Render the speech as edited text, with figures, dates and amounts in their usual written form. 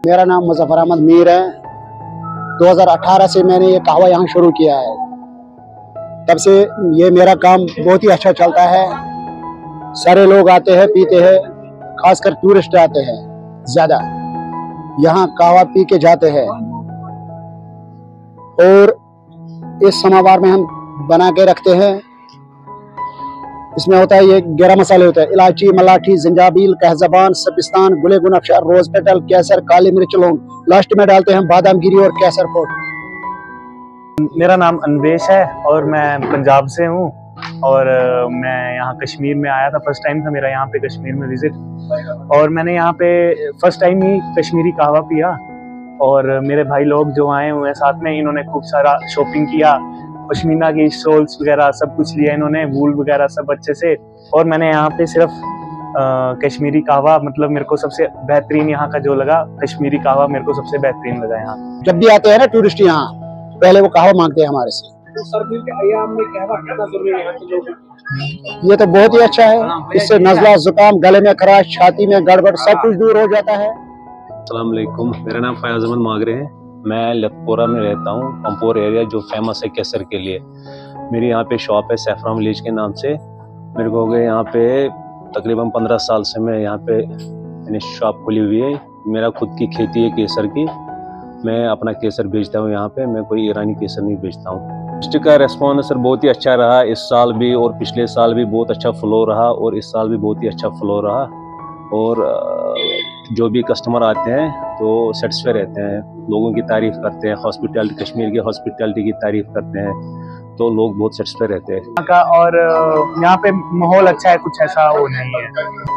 मेरा नाम मुजफ्फर अहमद मीर है। 2018 से मैंने ये कहवा यहाँ शुरू किया है। तब से ये मेरा काम बहुत ही अच्छा चलता है। सारे लोग आते हैं, पीते हैं, खासकर टूरिस्ट आते हैं ज्यादा, यहाँ कहवा पी के जाते हैं। और इस समावार में हम बना के रखते हैं। इसमें होता है, ये 11 मसाले होते हैं: इलायची, मलाठी, जिंजाबील, कहजबान, सबिस्तान, गुले गुन अफशार, रोज पेटल, केसर, काली मिर्च, लौंग। लास्ट में डालते हैं बादाम गिरी और केसर पाउडर। मेरा नाम अन्वेश है और मैं पंजाब से हूँ। और मैं यहाँ कश्मीर में आया था, फर्स्ट टाइम था मेरा यहाँ पे कश्मीर में विजिट। और मैंने यहाँ पे फर्स्ट टाइम ही कश्मीरी कहवा पिया। और मेरे भाई लोग जो आए हुए हैं साथ में, इन्होंने खूब सारा शॉपिंग किया, पश्मीना की शॉल्स वगैरह सब कुछ लिया इन्होंने, वूल वगैरह सब अच्छे से। और मैंने यहाँ पे सिर्फ कश्मीरी कहवा, मतलब मेरे को सबसे बेहतरीन यहाँ का जो लगा, कश्मीरी कहवा मेरे को सबसे बेहतरीन लगा यहाँ। जब भी आते हैं ना टूरिस्ट यहाँ, पहले वो कहवा मांगते हैं हमारे से। तो सर्दी के अय्याम में कहवा कितना जरूरी है यहाँ के लोगों को? ये तो बहुत ही अच्छा है। इससे नज़ला, जुकाम, गले में खराश, छाती में गड़बड़ सब कुछ दूर हो जाता है। अस्सलाम वालेकुम, मेरा नाम फयाज अहमद मागरे है। मैं लतपोरा में रहता हूँ, पंपोर एरिया, जो फेमस है केसर के लिए। मेरी यहाँ पे शॉप है सैफरान विलेज के नाम से। मेरे को हो गए यहाँ पे तकरीबन 15 साल से मैं यहाँ पे मैंने शॉप खोली हुई है। मेरा खुद की खेती है केसर की। मैं अपना केसर बेचता हूँ यहाँ पे, मैं कोई ईरानी केसर नहीं बेचता हूँ। डिस्ट्रिक्ट का रेस्पॉन्स सर बहुत ही अच्छा रहा इस साल भी, और पिछले साल भी बहुत अच्छा फ्लो रहा, और इस साल भी बहुत ही अच्छा फ्लो रहा। और जो भी कस्टमर आते हैं तो सेटिस्फाई रहते हैं, लोगों की तारीफ़ करते हैं, हॉस्पिटैलिटी, कश्मीर की हॉस्पिटैलिटी की तारीफ़ करते हैं, तो लोग बहुत सेटिस्फाई रहते हैं यहाँ का। और यहाँ पे माहौल अच्छा है, कुछ ऐसा वो नहीं है।